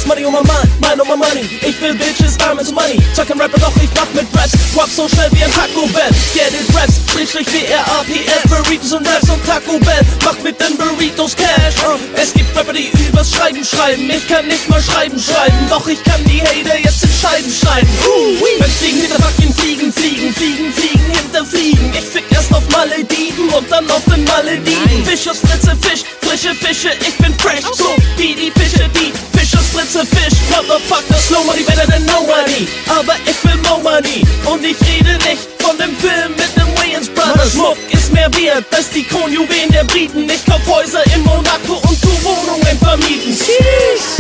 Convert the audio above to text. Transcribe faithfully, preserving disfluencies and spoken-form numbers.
Money on my mind, mind on my money. Ich will Bitches, I'm into money. Zwar kein Rapper, doch ich mach mit Raps. Rap so schnell wie ein Taco Bell. Get it Raps, Schrägstrich W R A P S. Burritos und Raps und Taco Bell. Mach mit den Burritos Cash. uh. Es gibt Rapper, die übers Schreiben schreiben. Ich kann nicht mal schreiben, schreiben. Doch ich kann die Hater jetzt in Scheiben schneiden. uh, Wenn Fliegen hinter fucking Fliegen, Fliegen, Fliegen, Fliegen, hinter Fliegen. Ich fick erst auf Malediven und dann auf den Malediven. Fisch aus Fritze, Fisch, frische Fische, ich bin fresh. So wie die Fische, die Fisch aus Fritze, Fisch. Motherfucker, slow money better than nobody. Aber ich will more money. Und ich rede nicht von dem Film mit den Wayans Brothers. Schmuck ist mehr wert als die Kronjuwelen der Briten. Ich kauf Häuser in Monaco und tu Wohnungen vermieten.